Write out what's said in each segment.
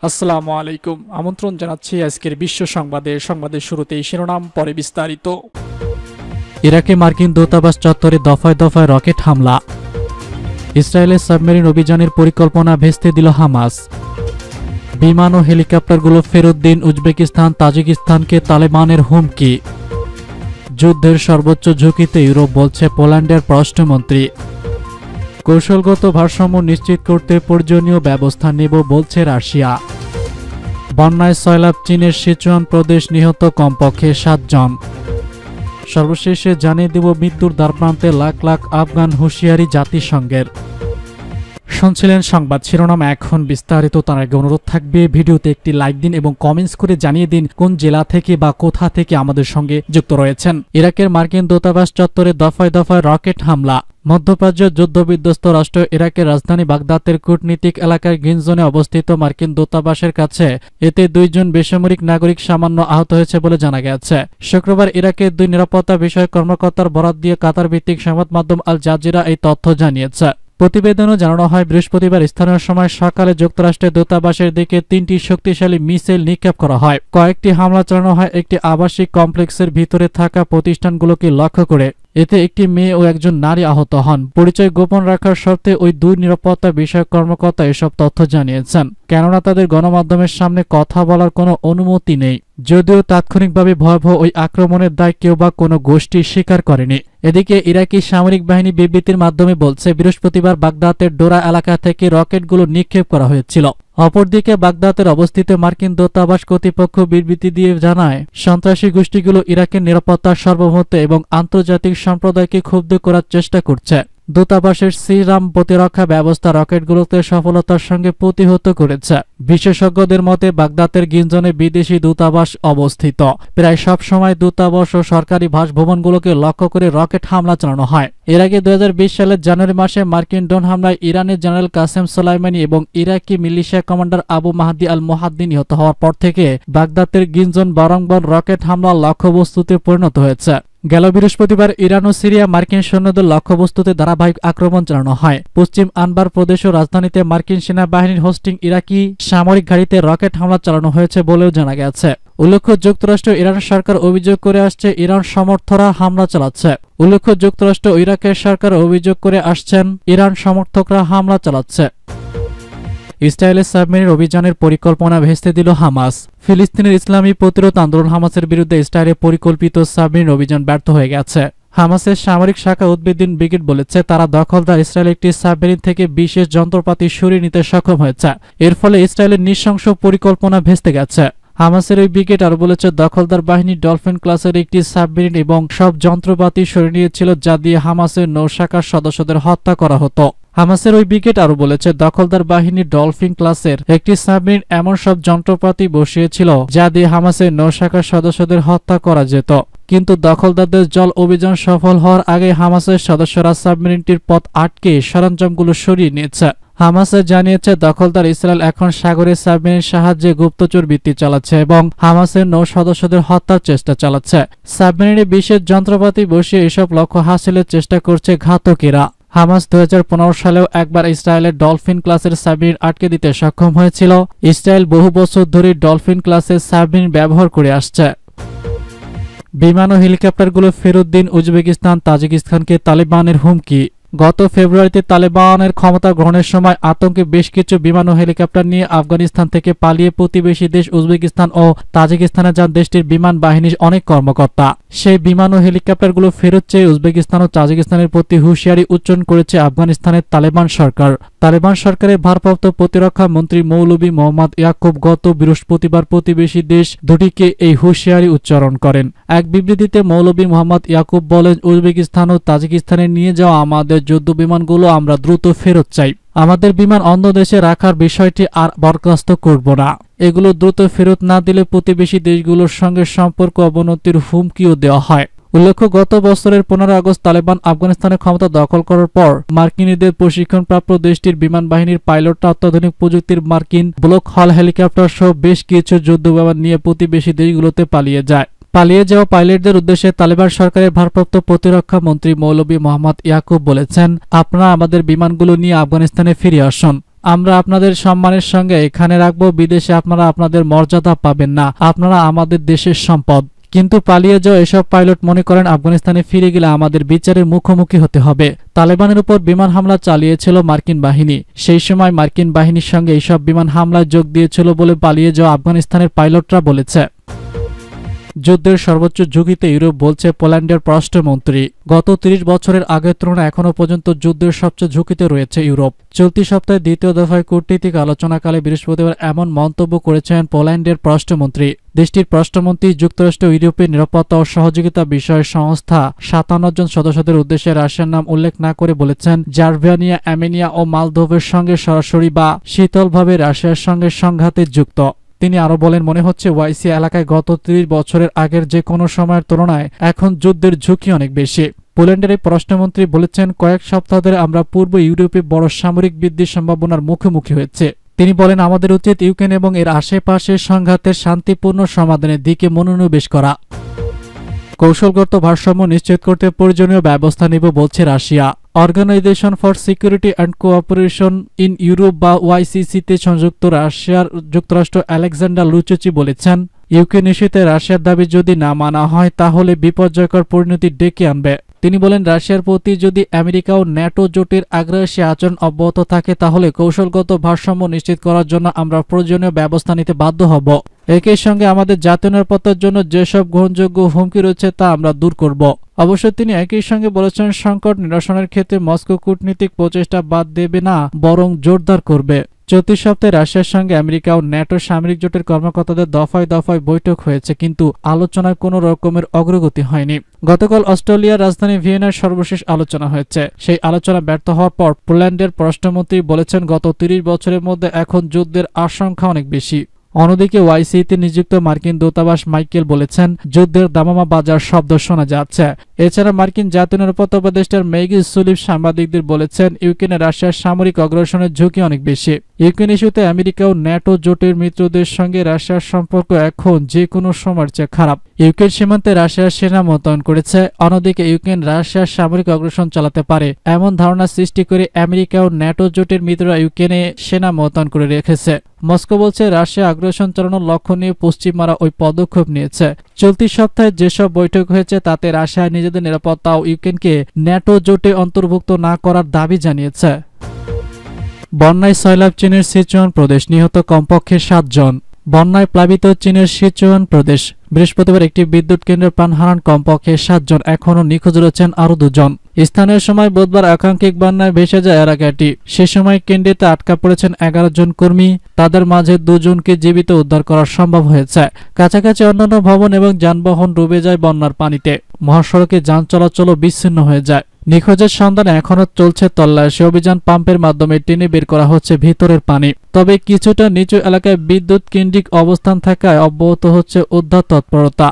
আসসালামু আলাইকুম। আমন্ত্রণ জানাচ্ছি আজকের বিশ্ব সংবাদের শুরুতেই শিরোনাম, পরে বিস্তারিত। ইরাকে মার্কিন দূতাবাস চত্বরে দফায় দফায় রকেট হামলা। ইসরায়েলের সাবমেরিন অভিযানের পরিকল্পনা ভেস্তে দিল হামাস। বিমান ও হেলিকপ্টারগুলো ফেরত দিন উজবেকিস্তান তাজিকিস্তানকে তালেবানের হুমকি। যুদ্ধের সর্বোচ্চ ঝুঁকিতে ইউরোপ বলছে পোল্যান্ডের পররাষ্ট্রমন্ত্রী। কৌশলগত ভারসাম্য নিশ্চিত করতে প্রয়োজনীয় ব্যবস্থা নেব বলছে রাশিয়া। বন্যায় সয়লাব চীনের সিচুয়ান প্রদেশ, নিহত কমপক্ষে 7 জন। সর্বশেষে জানিয়ে দেব মৃত্যুর দ্বারপ্রান্তে লাখ লাখ আফগান, হুঁশিয়ারি জাতিসংঘের। শুনছিলেন সংবাদ শিরোনাম, এখন বিস্তারিত। তার আগে অনুরোধ থাকবে ভিডিওতে একটি লাইক দিন এবং কমেন্টস করে জানিয়ে দিন কোন জেলা থেকে বা কোথা থেকে আমাদের সঙ্গে যুক্ত রয়েছেন। ইরাকের মার্কিন দূতাবাস চত্বরে দফায় দফায় রকেট হামলা। মধ্যপ্রাচ্যের যুদ্ধবিধ্বস্ত রাষ্ট্র ইরাকের রাজধানী বাগদাদের কূটনীতিক এলাকার গ্রিন জোনে অবস্থিত মার্কিন দূতাবাসের কাছে এতে 2 জন বেসামরিক নাগরিক সামান্য আহত হয়েছে বলে জানা গেছে। শুক্রবার ইরাকের 2 নিরাপত্তা বিষয়ক কর্মকর্তার বরাত দিয়ে কাতার ভিত্তিক সংবাদ মাধ্যম আল জাজিরা এই তথ্য জানিয়েছে। প্রতিবেদনও জানানো হয়, বৃহস্পতিবার স্থানীয় সময় সকালে যুক্তরাষ্ট্রের দূতাবাসের দিকে 3টি শক্তিশালী মিসাইল নিক্ষেপ করা হয়। কয়েকটি হামলা চালানো হয় একটি আবাসিক কমপ্লেক্সের ভিতরে থাকা প্রতিষ্ঠানগুলোকে লক্ষ্য করে। এতে একটি মেয়ে ও একজন নারী আহত হন। পরিচয় গোপন রাখার শর্তে ওই 2 নিরাপত্তা বিষয়ক কর্মকর্তা এসব তথ্য জানিয়েছেন, কেননা তাদের গণমাধ্যমের সামনে কথা বলার কোনো অনুমতি নেই। যদিও তাৎক্ষণিকভাবে ভয়াবহ ওই আক্রমণের দায় কেউ বা কোনো গোষ্ঠী স্বীকার করেনি। এদিকে ইরাকি সামরিক বাহিনী বিবৃতির মাধ্যমে বলছে, বৃহস্পতিবার বাগদাদের ডোরা এলাকা থেকে রকেটগুলো নিক্ষেপ করা হয়েছিল। অপরদিকে বাগদাদের অবস্থিত মার্কিন দূতাবাস কর্তৃপক্ষ বিবৃতি দিয়ে জানায়, সন্ত্রাসী গোষ্ঠীগুলো ইরাকের নিরাপত্তার সার্বভৌমত্ব এবং আন্তর্জাতিক সম্প্রদায়কে ক্ষুব্ধ করার চেষ্টা করছে। দূতাবাসের সিরাম প্রতিরক্ষা ব্যবস্থা রকেটগুলোতে সফলতার সঙ্গে প্রতিহত করেছে। বিশেষজ্ঞদের মতে বাগদাদের গিনজনে বিদেশি দূতাবাস অবস্থিত। প্রায় সব সময় দূতাবাস ও সরকারি বাসভবনগুলোকে লক্ষ্য করে রকেট হামলা চালানো হয়। এর আগে 2020 সালের জানুয়ারি মাসে মার্কিন ড্রোন হামলায় ইরানের জেনারেল কাসেম সোলাইমানি এবং Iraqi militia commander Abu Mahdi al মোহাদ্দি নিহত হওয়ার পর থেকে বাগদাদের গিনজন বারংবার রকেট হামলার লক্ষ্যবস্তুতে পরিণত হয়েছে। গেল বৃহস্পতিবার ইরান ও সিরিয়া মার্কিন সৈন্যদের লক্ষ্যবস্তুতে ধারাবাহিক আক্রমণ চালানো হয়। পশ্চিম আনবার প্রদেশ ও রাজধানীতে মার্কিন সেনাবাহিনীর হোস্টিং ইরাকি সামরিক ঘাঁটিতে রকেট হামলা চালানো হয়েছে বলেও জানা গেছে। উল্লেখ্য, যুক্তরাষ্ট্র ইরান সরকার অভিযোগ করে আসছে ইরান সমর্থকরা হামলা চালাচ্ছে। যুক্তরাষ্ট্র ও ইরাকের সরকার অভিযোগ করে আসছেন ইরান সমর্থকরা হামলা চালাচ্ছে। ইসরায়েলের সাবমেরিন অভিযানের পরিকল্পনা ভেস্তে দিল হামাস। ফিলিস্তিনের ইসলামী প্রতিরোধ আন্দোলন হামাসের বিরুদ্ধে ইসরায়েলের পরিকল্পিত সাবমেরিন অভিযান ব্যর্থ হয়ে গেছে। হামাসের সামরিক শাখা উদ্বিদিন ব্রিগেড বলেছে, তারা দখলদার ইসরায়েল একটি সাবমেরিন থেকে বিশেষ যন্ত্রপাতি সরিয়ে নিতে সক্ষম হয়েছে। এর ফলে ইসরায়েলের নৃশংস পরিকল্পনা ভেস্তে গেছে। হামাসের ওই ব্রিগেড আরো বলেছে, দখলদার বাহিনী ডলফিন ক্লাসের একটি সাবমেরিন এবং সব যন্ত্রপাতি সরিয়ে নিয়েছিল, যা দিয়ে হামাসের নৌশাখার সদস্যদের হত্যা করা হতো। হামাসের ওই ব্রিগেড আরো বলেছে, দখলদার বাহিনী ডলফিন ক্লাসের একটি সাবমেরিন এমন সব যন্ত্রপাতি বসিয়েছিল, যা দিয়ে হামাসের নৌশাখার সদস্যদের হত্যা করা যেত। কিন্তু দখলদারদের জল অভিযান সফল হওয়ার আগে হামাসের সদস্যরা সাবমেরিনটির পথ আটকে সরঞ্জামগুলো সরিয়ে নিয়েছে। হামাসে জানিয়েছে, দখলদার ইসরায়েল এখন সাগরে সাবমেরিনের সাহায্যে গুপ্তচর বৃত্তি চালাচ্ছে এবং হামাসের নৌ সদস্যদের হত্যার চেষ্টা চালাচ্ছে। সাবমেরিনে বিশেষ যন্ত্রপাতি বসিয়ে এসব লক্ষ্য হাসিলের চেষ্টা করছে ঘাতকেরা। হামাস 2015 সালেও একবার ইসরায়েলের ডলফিন ক্লাসের সাবমেরিন আটকে দিতে সক্ষম হয়েছিল। ইসরায়েল বহু বছর ধরে ডলফিন ক্লাসের সাবমেরিন ব্যবহার করে আসছে। বিমান ও হেলিকপ্টারগুলো ফেরত দিন উজবেকিস্তান তাজিকিস্তানকে তালেবানের হুমকি। গত ফেব্রুয়ারিতে তালেবানের ক্ষমতা গ্রহণের সময় আতঙ্কে বেশ কিছু বিমান ও হেলিকপ্টার নিয়ে আফগানিস্তান থেকে পালিয়ে প্রতিবেশী দেশ উজবেকিস্তান ও তাজিকিস্তানে যান দেশটির বিমান বাহিনীর অনেক কর্মকর্তা। সেই বিমান ও হেলিকপ্টারগুলো ফেরত চেয়ে উজবেকিস্তান ও তাজিকিস্তানের প্রতি হুঁশিয়ারি উচ্চারণ করেছে আফগানিস্তানের তালেবান সরকার। তালেবান সরকারের ভারপ্রাপ্ত প্রতিরক্ষা মন্ত্রী মৌলভী মোহাম্মদ ইয়াকুব গত বৃহস্পতিবার প্রতিবেশী দেশ দুটিকে এই হুঁশিয়ারি উচ্চারণ করেন। এক বিবৃতিতে মৌলভী মোহাম্মদ ইয়াকুব বলেন, উজবেকিস্তান ও তাজিকিস্তানে নিয়ে যাওয়া আমাদের যুদ্ধ বিমানগুলো আমরা দ্রুত ফেরত চাই। আমাদের বিমান অন্য দেশে রাখার বিষয়টি আর বরখাস্ত করব না। এগুলো দ্রুত ফেরত না দিলে প্রতিবেশী দেশগুলোর সঙ্গে সম্পর্ক অবনতির হুমকিও দেওয়া হয়। উল্লেখ্য, গত বছরের 15 আগস্ট তালেবান আফগানিস্তানের ক্ষমতা দখল করার পর মার্কিনীদের প্রশিক্ষণপ্রাপ্ত দেশটির বিমান বাহিনীর পাইলটরা অত্যাধুনিক প্রযুক্তির মার্কিন ব্লক হল হেলিকপ্টার সহ বেশ কিছু যুদ্ধ বিমান নিয়ে প্রতিবেশী দেশগুলোতে পালিয়ে যায়। পালিয়ে যাওয়া পাইলটদের উদ্দেশ্যে তালেবান সরকারের ভারপ্রাপ্ত প্রতিরক্ষা মন্ত্রী মৌলভী মোহাম্মদ ইয়াকুব বলেছেন, আপনারা আমাদের বিমানগুলো নিয়ে আফগানিস্তানে ফিরে আসুন। আমরা আপনাদের সম্মানের সঙ্গে এখানে রাখবো, বিদেশে আপনারা আপনাদের মর্যাদা পাবেন না, আপনারা আমাদের দেশের সম্পদ। কিন্তু পালিয়ে যাওয়া এসব পাইলট মনে করেন আফগানিস্তানে ফিরে গেলে আমাদের বিচারের মুখোমুখি হতে হবে। তালেবানের উপর বিমান হামলা চালিয়েছিল মার্কিন বাহিনী, সেই সময় মার্কিন বাহিনীর সঙ্গে এইসব বিমান হামলায় যোগ দিয়েছিল বলে পালিয়ে যাওয়া আফগানিস্তানের পাইলটরা বলেছে। যুদ্ধের সর্বোচ্চ ঝুঁকিতে ইউরোপ, বলছে পোল্যান্ডের পররাষ্ট্রমন্ত্রী। গত ৩০ বছরের আগের তুলনায় এখনও পর্যন্ত যুদ্ধের সবচেয়ে ঝুঁকিতে রয়েছে ইউরোপ। চলতি সপ্তাহে দ্বিতীয় দফায় কূটনীতিক আলোচনাকালে বৃহস্পতিবার এমন মন্তব্য করেছেন পোল্যান্ডের পররাষ্ট্রমন্ত্রী। দেশটির পররাষ্ট্রমন্ত্রী যুক্তরাষ্ট্র ও ইউরোপের নিরাপত্তা ও সহযোগিতা বিষয়ক সংস্থা ৫৭ জন সদস্যদের উদ্দেশ্যে রাশিয়ার নাম উল্লেখ না করে বলেছেন, জার্মানিয়া, আর্মেনিয়া ও মলদোভের সঙ্গে সরাসরি বা শীতলভাবে রাশিয়ার সঙ্গে সংঘাতে যুক্ত। তিনি আরো বলেন, মনে হচ্ছে ওয়াইসি এলাকায় গত ৩০ বছরের আগের যে কোনো সময়ের তুলনায় এখন যুদ্ধের ঝুঁকি অনেক বেশি। পোল্যান্ডের এই পররাষ্ট্রমন্ত্রী বলেছেন, কয়েক সপ্তাহ ধরে আমরা পূর্ব ইউরোপে বড় সামরিক বৃদ্ধির সম্ভাবনার মুখোমুখি হয়েছে। তিনি বলেন, আমাদের উচিত ইউক্রেন এবং এর আশেপাশের সংঘাতের শান্তিপূর্ণ সমাধানের দিকে মনোনিবেশ করা। কৌশলগত ভারসাম্য নিশ্চিত করতে প্রয়োজনীয় ব্যবস্থা নেব, বলছে Russia. Organization for security and cooperation in Europe বা ওয়াইসিসিতে সংযুক্ত রাশিয়ার যুক্তরাষ্ট্র আলেকজান্ডার লুচুচি বলেছেন, ইউক্রেন ইস্যুতে রাশিয়ার দাবি যদি না মানা হয় তাহলে বিপর্যয়কর পরিণতি ডেকে আনবে। তিনি বলেন, রাশিয়ার প্রতি যদি আমেরিকা ও ন্যাটো জোটের আগ্রাসী আচরণ অব্যাহত থাকে তাহলে কৌশলগত ভারসাম্য নিশ্চিত করার জন্য আমরা প্রয়োজনীয় ব্যবস্থা নিতে বাধ্য হব। একই সঙ্গে আমাদের জাতীয় নিরাপত্তার জন্য যেসব গ্রহণযোগ্য হুমকি রয়েছে তা আমরা দূর করব। অবশ্য তিনি একই সঙ্গে বলেছেন, সংকট নিরসনের ক্ষেত্রে মস্কো কূটনীতিক প্রচেষ্টা বাদ দেবে না, বরং জোরদার করবে। চলতি সপ্তাহে রাশিয়ার সঙ্গে আমেরিকা ও ন্যাটো সামরিক জোটের কর্মকর্তাদের দফায় দফায় বৈঠক হয়েছে, কিন্তু আলোচনায় কোনো রকমের অগ্রগতি হয়নি। গতকাল অস্ট্রেলিয়ার রাজধানী ভিয়েনার সর্বশেষ আলোচনা হয়েছে। সেই আলোচনা ব্যর্থ হওয়ার পর পোল্যান্ডের পররাষ্ট্রমন্ত্রী বলেছেন, গত ৩০ বছরের মধ্যে এখন যুদ্ধের আশঙ্কা অনেক বেশি। অন্যদিকে ওয়াইসিতে নিযুক্ত মার্কিন দূতাবাস মাইকেল বলেছেন, যুদ্ধের দামামা বাজার শব্দ শোনা যাচ্ছে। এছাড়া মার্কিন জাতীয় নিরাপত্তা উপদেষ্টা মেগি সুলিভ সাংবাদিকদের বলেছেন, ইউক্রেনে রাশিয়ার সামরিক অগ্রাসনের ঝুঁকি অনেক বেশি। ইউক্রেন ইস্যুতে আমেরিকা ও ন্যাটো জোটের মিত্রদের সঙ্গে রাশিয়ার সম্পর্ক এখন যে কোনো সময়ের চেয়ে খারাপ। ইউক্রেন সীমান্তে রাশিয়ার সেনা মোতায়েন করেছে। অন্যদিকে ইউক্রেন রাশিয়ার সামরিক অগ্রাসন চালাতে পারে এমন ধারণা সৃষ্টি করে আমেরিকা ও ন্যাটো জোটের মিত্ররা ইউক্রেনে সেনা মোতায়েন করে রেখেছে। মস্কো বলছে, রাশিয়া আগ্রাসন চালানোর লক্ষ্য নিয়ে পশ্চিমারা ওই পদক্ষেপ নিয়েছে। চলতি সপ্তাহে যেসব বৈঠক হয়েছে তাতে রাশিয়া নিজেদের নিরাপত্তা ও ইউক্রেনকে ন্যাটো জোটে অন্তর্ভুক্ত না করার দাবি জানিয়েছে। বন্যায় সয়লাব চীনের সিচুয়ান প্রদেশ, নিহত কমপক্ষে ৭ জন। বন্যায় প্লাবিত চীনের সিচুয়ান প্রদেশ। বৃহস্পতিবার একটি বিদ্যুৎ কেন্দ্রে প্রাণ হারান কমপক্ষে ৭ জন, এখনও নিখোঁজ রয়েছেন আরও ২ জন। স্থানীয় সময় বুধবার আকাঙ্ক্ষিক বন্যায় ভেসে যায় এলাকাটি। সে সময় কেন্দ্রেতে আটকা পড়েছেন ১১ জন কর্মী। তাদের মাঝে ২ জনকে জীবিত উদ্ধার করা সম্ভব হয়েছে। কাছাকাছি অন্যান্য ভবন এবং যানবাহন ডুবে যায় বন্যার পানিতে। মহাসড়কে যান চলাচলও বিচ্ছিন্ন হয়ে যায়। নিখোঁজের সন্ধানে এখনও চলছে তল্লাশি অভিযান। পাম্পের মাধ্যমে টেনে বের করা হচ্ছে ভিতরের পানি। তবে কিছুটা নিচু এলাকায় বিদ্যুৎ কেন্দ্রিক অবস্থান থাকায় অব্যাহত হচ্ছে উদ্ধার তৎপরতা।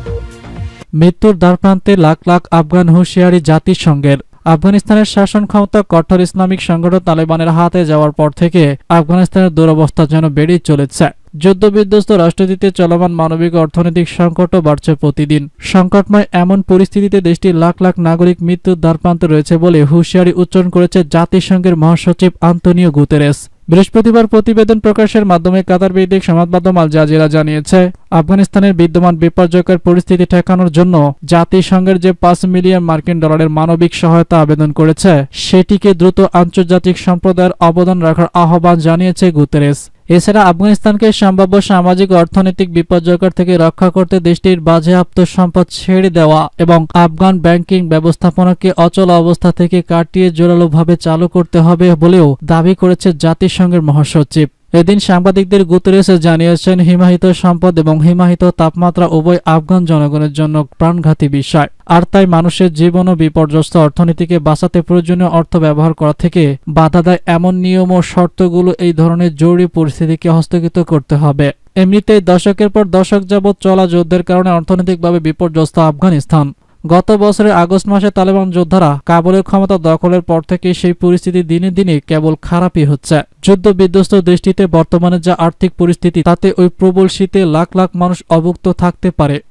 মৃত্যুর দ্বারপ্রান্তে লাখ লাখ আফগান, হুঁশিয়ারি জাতিসংঘের। আফগানিস্তানের শাসন ক্ষমতা কঠোর ইসলামিক সংগঠন তালেবানের হাতে যাওয়ার পর থেকে আফগানিস্তানের দুরবস্থা যেন বেড়েই চলেছে। যুদ্ধবিধ্বস্ত রাষ্ট্রটিতে চলমান মানবিক অর্থনৈতিক সংকটও বাড়ছে প্রতিদিন। সংকটময় এমন পরিস্থিতিতে দেশটির লাখ লাখ নাগরিক মৃত্যুর দ্বারপ্রান্তে রয়েছে বলে হুঁশিয়ারি উচ্চারণ করেছে জাতিসংঘের মহাসচিব আন্তোনিও গুতেরেস। বৃহস্পতিবার প্রতিবেদন প্রকাশের মাধ্যমে কাতার ভিত্তিক সংবাদ মাধ্যম আল জাজিরা জানিয়েছে, আফগানিস্তানের বিদ্যমান বিপর্যয়কর পরিস্থিতি ঠেকানোর জন্য জাতিসংঘের যে ৫ মিলিয়ন মার্কিন ডলারের মানবিক সহায়তা আবেদন করেছে সেটিকে দ্রুত আন্তর্জাতিক সম্প্রদায়ের অবদান রাখার আহ্বান জানিয়েছে গুতেরেস। এছাড়া আফগানিস্তানকে সম্ভাব্য সামাজিক ও অর্থনৈতিক বিপর্যয়কর থেকে রক্ষা করতে দেশটির বাজেয়াপ্ত সম্পদ ছেড়ে দেওয়া এবং আফগান ব্যাংকিং ব্যবস্থাপনাকে অচল অবস্থা থেকে কাটিয়ে জোরালোভাবে চালু করতে হবে বলেও দাবি করেছে জাতিসংঘের মহাসচিব। এদিন সাংবাদিকদের গুতেরেস জানিয়েছেন, হিমায়িত সম্পদ এবং হিমায়িত তাপমাত্রা উভয় আফগান জনগণের জন্য প্রাণঘাতী বিষয়। আর তাই মানুষের জীবন ও বিপর্যস্ত অর্থনীতিকে বাঁচাতে প্রয়োজনীয় অর্থ ব্যবহার করা থেকে বাধা দেয় এমন নিয়ম ও শর্তগুলো এই ধরনের জরুরি পরিস্থিতিকে হস্তগত করতে হবে। এমনিতেই দশকের পর দশক যাবৎ চলা যুদ্ধের কারণে অর্থনৈতিকভাবে বিপর্যস্ত আফগানিস্তান। গত বছরের আগস্ট মাসে তালেবান যোদ্ধারা কাবুলের ক্ষমতা দখলের পর থেকে সেই পরিস্থিতি দিনে দিনে কেবল খারাপই হচ্ছে। যুদ্ধ বিধ্বস্ত দেশটিতে বর্তমানে যা আর্থিক পরিস্থিতি তাতে ওই প্রবল শীতে লাখ লাখ মানুষ অভুক্ত থাকতে পারে।